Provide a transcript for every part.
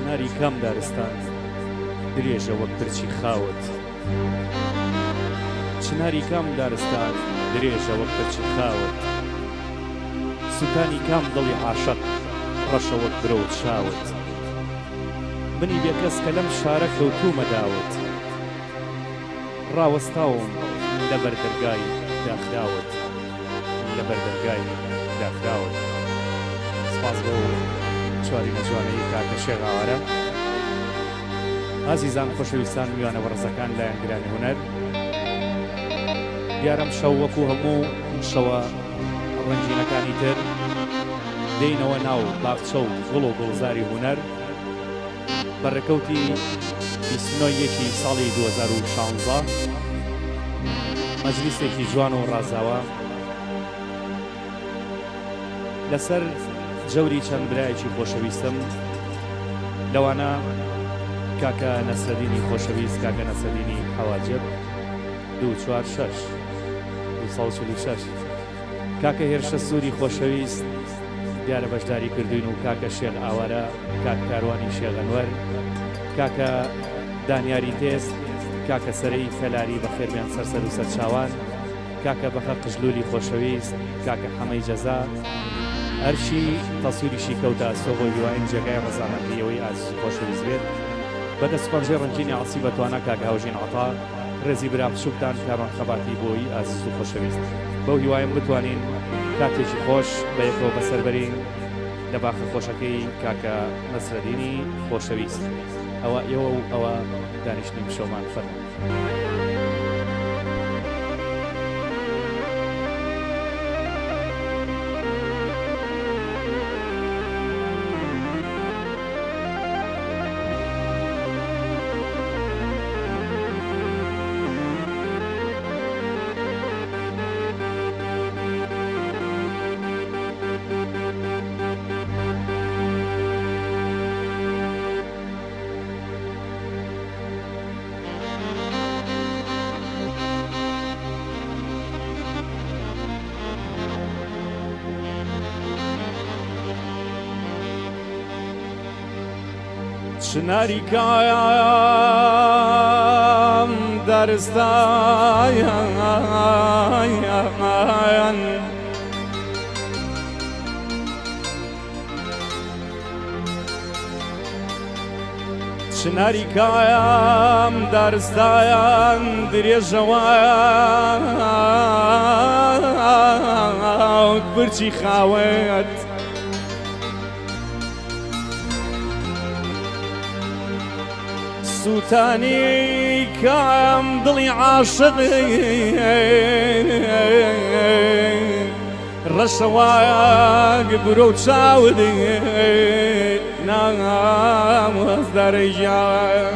چناری کام دارستان درێژە وەک پرچی خاوت چناری کام دارستان درێژە وەک پرچی خاوت سوتانی کام دڵی عاشق ڕەشە وەک برەوت شاوت بنی بێ کەس کە لەم شارە کەوتومە داوت ڕاوەستاوم لەبەر دەرگای داخراوت لەبەر دەرگای داخراوت سپاس بۆ چواری نەجوانەی کاکە شێخ ئاوارە. ئازیزان خۆشەویستان میوانە بەڕێزەکان لایەن گرانی هونەر، دیارەم شەو وەکو هەموو شەوە ڕەنگینەکانی تر دێینەوە ناو باخچە و گوڵ و گوڵزاری هونەر بەڕێکەوتی 29 ساڵی 2016 مەجلیسێکی جوان و ڕازاوە لەسەر جەوری چەند برایەکی خۆشەویستم لەوانە کاکە نەسرەدینی خۆشەویست، کاکە نەسرەدینی حەواجب 246 کاکە هێرشە سووری خۆشەویست دیارە بەشداری کردوین و کاکە شێخ ئاوارە، کاک کاروانی شێخ ئەنوەر، کاکە دانیاری تێست، کاکە سەرەی فەلاری بەخێربیان سەرسەر و سەرچاوان، کاکە بەخە قژلولی خۆشەویست، کاکە حەمەی جەزا، هەرشی تەسووریشی کەوتە سۆ بۆ هیواین جێگای ڕەزامەندیەوەی ئازیز خۆشەویست بێت. بەدەستپەنجەی ڕەنگینی عەسی بەتوانە کاکە هاوژین عەتا ڕێزی برا بچووکتان کاروان خەباتی بۆی ئازیز و خۆشەویست بەو هیوایم بتوانین کاتێکی خۆش بە یەکەوە بەسەربەرین لە باخە خۆشەکەی کاکە نەسرەدینی خۆشەویست. ئەوە ئێوە و ئەوە دانیشتنی شەومان فەرموو. چناری کام دارستان چناری کام دارستان درێژەوە پرچی خاوت سوتانی کام دڵی عاشقی ڕەشەوە برۆ و چاودی نامۆزدەرەی ژیان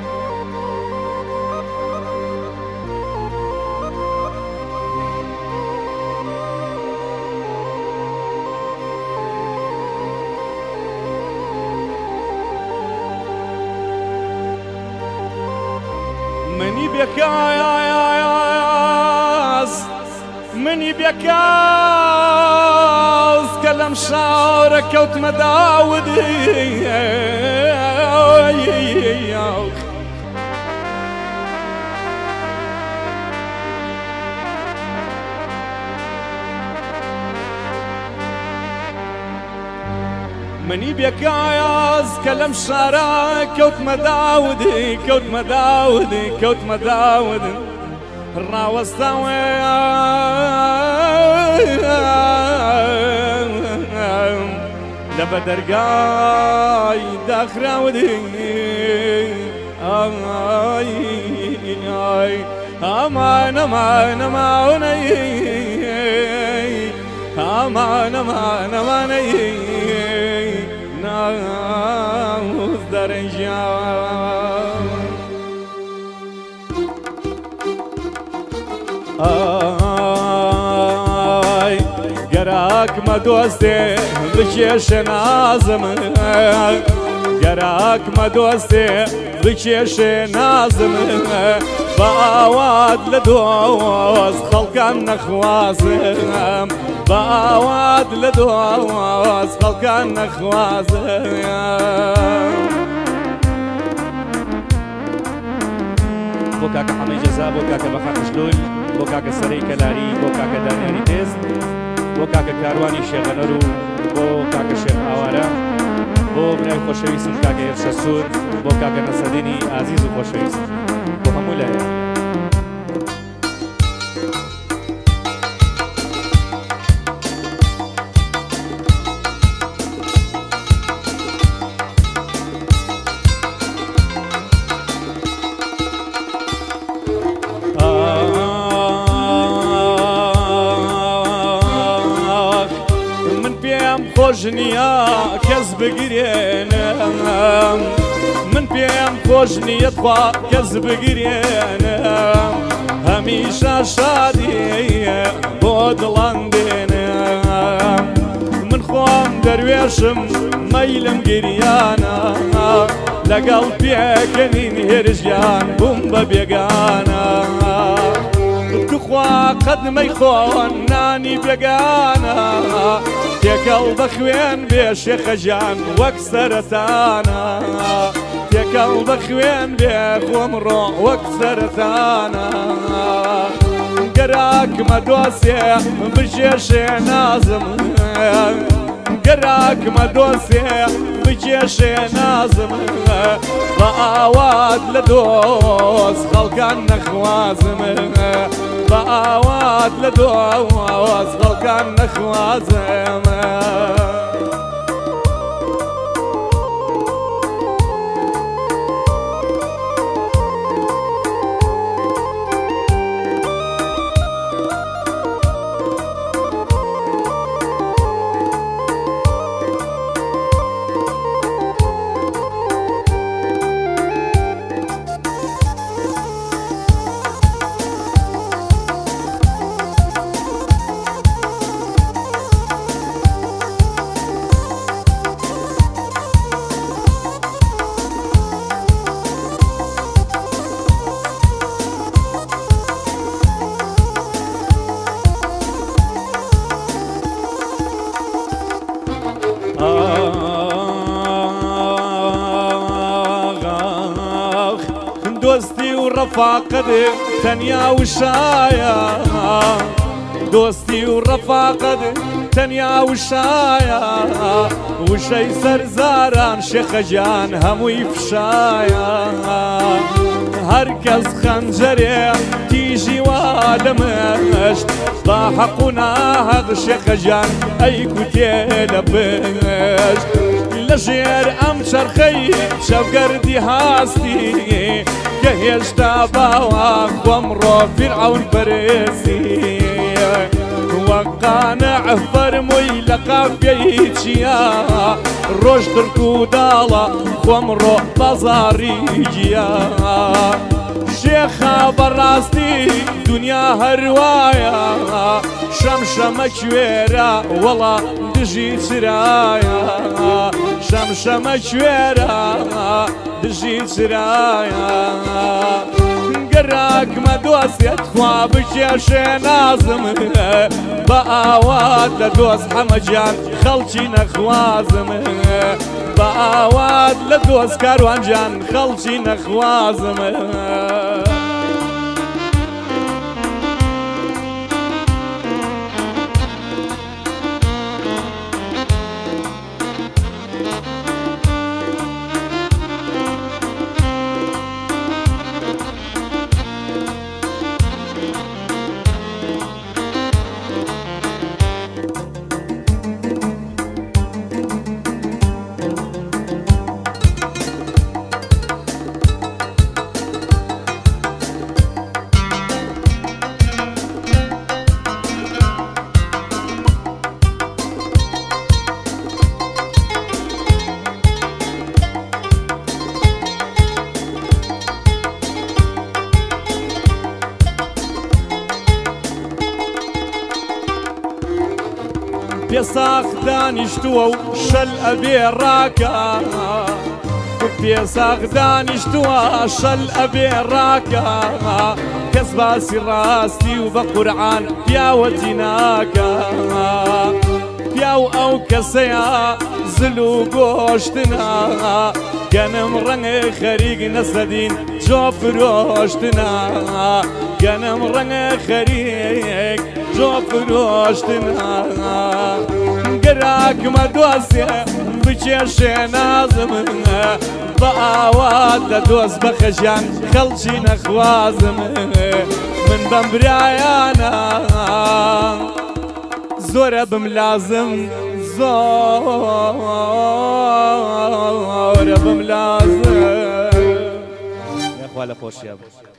منی بێکاز کە لەم شارە کەوتمە داودی منی بێکاز کە لەم شارە کەوتمە داودی ڕاوەستاوێ لەبە دەرگای داخراودی ئەمانەمانەی نامۆزدەرەی ژیان گەراکمە دۆستێ بکێشە نازم گەراکمە دۆستێ بکێشێ نازم بە ئاوات لە دۆز خەڵکان نەخوازم بە ئاوات لە دۆز خەڵکان نەخوازم بۆ کاکە حەمەی جەزا بۆ کاکە بەخا قشلوی بۆ کاکە سەرەی کەلاری بۆ کاکە دانیاری تێز بۆ کاکە کاروانی شێغەنەر و بۆ کاکە شێخ ئاوارە بۆ برای خۆشەویستم کاکە هێرشە سوور بۆ کاکە نەسەدینی ئازیز و خۆشەویست بۆ هەموو لایەن خۆشنیە کەس بگرێنم من پێم خۆش نییە خوا کەس بگرێنم هەمیشە شادی بۆ دڵان دێنم من خۆم دەروێشم مەیلم گریانە لەگەڵ پێکەنین هێرشیان بووم بە بێگانە تخوا قەدمەی خۆن نانی بێگانە تێکەڵ بە خوێن بێ شێخەجان وەک سەرەتانە تێکەڵ بە خوێن بێ خۆمڕۆ وەک سەرەتانە گەراکمە دۆسێ بژێشێ نازم گەراکمە دۆسێ بجێشێ نازم بە ئاوات لە دۆست خەڵکان نەخوازم بە ئاوات لە دۆست خەڵکان نەخوازم دۆستی و ڕەفاقەت تەنیا وشایە دۆستی و ڕەفاقەت تەنیا وشایە وشەی سەرزاران شێخەجان هەمووی فشایە هەرکەس خەنجەرێ تیژی وا لەمەشت با حەق و ناحەق شێخەجان ئەیکوتێ لە پشت لەژێر ئەم چەرخەی شەوگەردی هاستی کە هێشتا باوە خۆمڕۆ فیرعەون پەرێستی وەک قانع فەرمووی لە قافیەی چیە ڕۆژ ترک و داڵە خۆمڕۆ بەزاری گیە شێخە بەڕاستی دنیا هەروایە شەمشەمە کوێرە وەڵا دژی چرایە شەمشەمە کوێرە دژی چرایە گەراکمە دۆستێت خوا بکێشێ نازم بە ئاوات لە دۆست حەمەجان خەڵکی نەخوازم بە ئاوات لە دۆست کاروانجان خەڵکی نەخوازم پێساخ دانیشتووە و شەل ئەبێ ڕاکە پێساخ دانیشتووە شەل ئەبێ ڕاکە کەس باسی ڕاستی و بە قورعان پیاوەتی ناکە پیاو ئەو کەسەیە زل و گۆشتنا گەنم ڕەنگە خەریک نەسەدین جو فرۆشتنا گەنم ڕەنگە خەریک جو فرۆشتنا گەراکمە دۆزێ بچێشێ نازم بە ئاوات دەدۆز بە خەژیان خەڵکی نەخوازم من بەم برایانە زۆرە بم لازم زۆرە بم لازم یاخوا لە خۆشیە